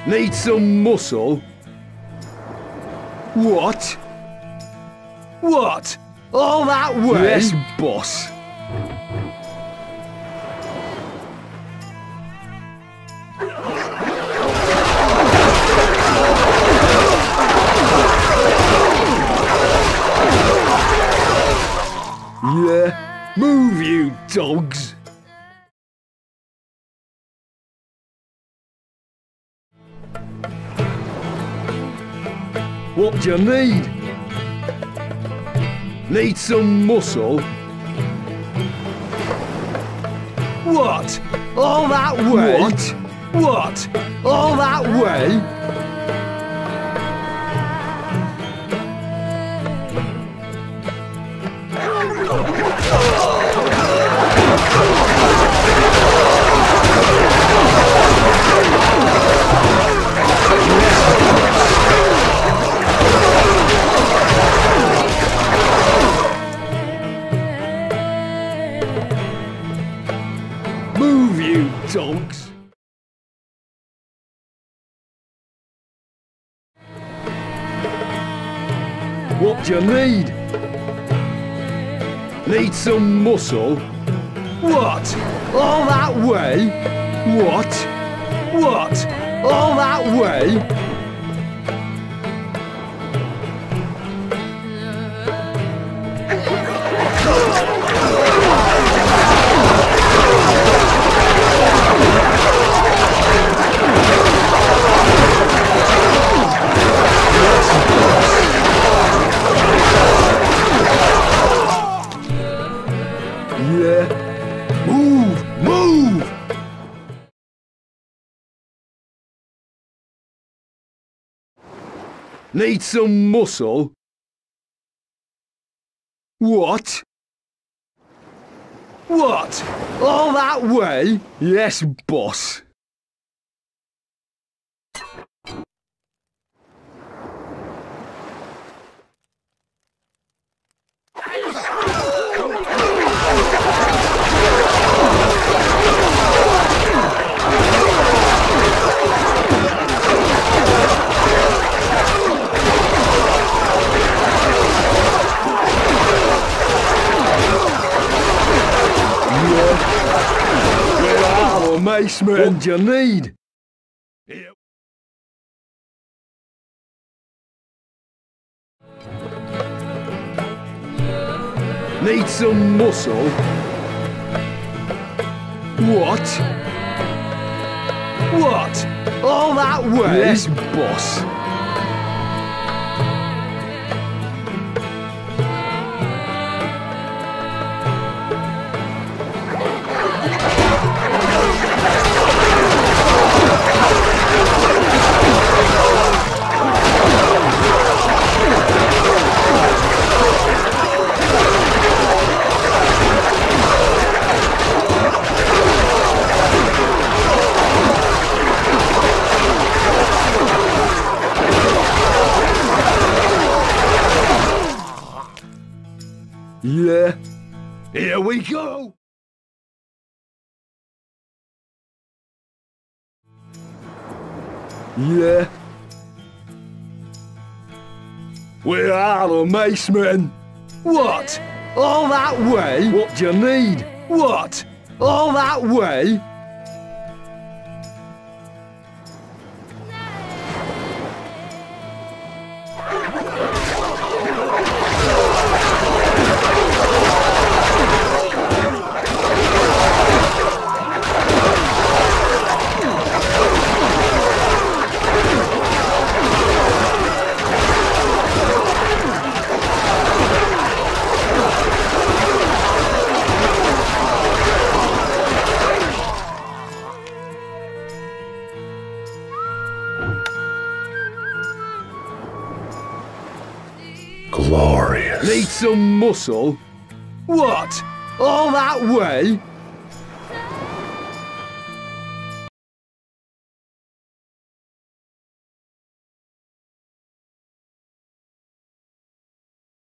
Need some muscle? What? What? All that way? Yes, boss. Yeah, move you dogs. What do you need? Need some muscle? What? All that way? What? All that way? Move, you dogs! What do you need? Need some muscle? What? All that way? What? What? All that way? Yeah. Move! Move! Need some muscle? What? What? All that way? Yes, boss. Maceman, what do you need? Here. Need some muscle? What? What? All that way? Yes, boss. Yeah, here we go! Yeah. We are the macemen. What? All that way? What do you need? What? All that way? Glorious. Need some muscle? What? All that way?